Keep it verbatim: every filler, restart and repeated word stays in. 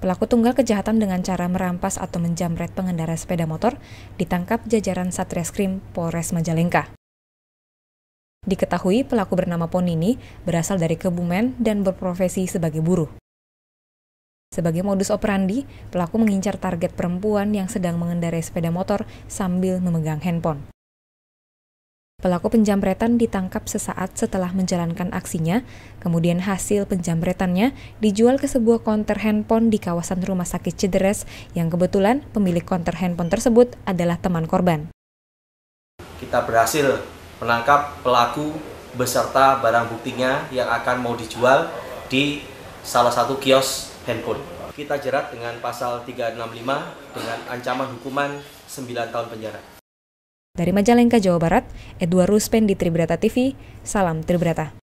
Pelaku tunggal kejahatan dengan cara merampas atau menjamret pengendara sepeda motor ditangkap jajaran Satreskrim Polres Majalengka. Diketahui pelaku bernama Ponini berasal dari Kebumen dan berprofesi sebagai buruh. Sebagai modus operandi, pelaku mengincar target perempuan yang sedang mengendarai sepeda motor sambil memegang handphone. Pelaku penjamretan ditangkap sesaat setelah menjalankan aksinya, kemudian hasil penjamretannya dijual ke sebuah konter handphone di kawasan Rumah Sakit Cederes yang kebetulan pemilik konter handphone tersebut adalah teman korban. Kita berhasil menangkap pelaku beserta barang buktinya yang akan mau dijual di salah satu kios handphone. Kita jerat dengan pasal tiga enam lima dengan ancaman hukuman sembilan tahun penjara. Dari Majalengka, Jawa Barat, Edward Ruspen di Tribrata T V, salam Tribrata.